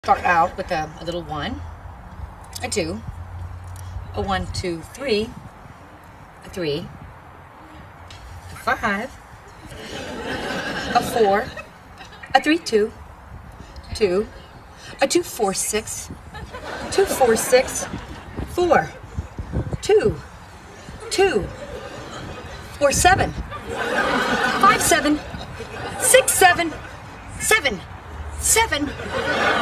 Start out with a little 1, a 2, a 1, 2, 3, a 3, a 5, a 4, a 3, 2, 2, a 2, 4, 6, 2, 4, 6, 4, 2, 2, 4, 7, 5, 7, 6, 7, 7, 7,